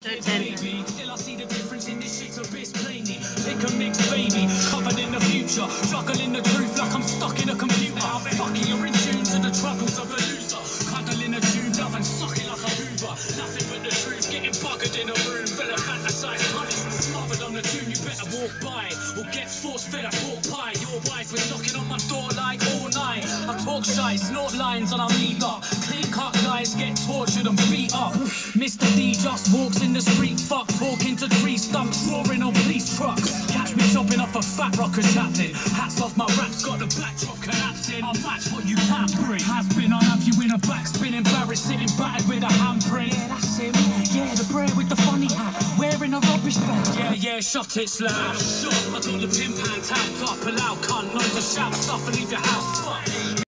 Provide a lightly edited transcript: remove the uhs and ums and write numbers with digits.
Baby, still I see the difference in this shit's abyss plainly. Pick a mix, baby, covered in the future, juggling the truth like I'm stuck in a computer. Fucking you're in tune to the troubles of a loser, cuddling a tube, love and sucking like a Hoover. Nothing but the truth, getting buggered in a room, better fantasize, punished, smothered on the tune. You better walk by, or get force fed a pork pie. Your wife was knocking on my door like all night. I talk shy, snort lines and I'm eager. Clean cut guys get tortured and beat up. Mr. D just walks in the street, fuck, talking to tree stumps, roaring on police trucks. Catch me chopping off a fat rocker chaplain. Hats off my raps, got the backdrop collapsing. I'll match what you can't bring. Has been, I'll have you in a backspin, embarrassed, sitting battered with a handprint. Yeah, that's him. Yeah, the brer with the funny hat, wearing a rubbish bag. Yeah, shut it, slab. I got the pimp hand tapped up, allow cunt, knows to shout stuff and leave your house. Fuck.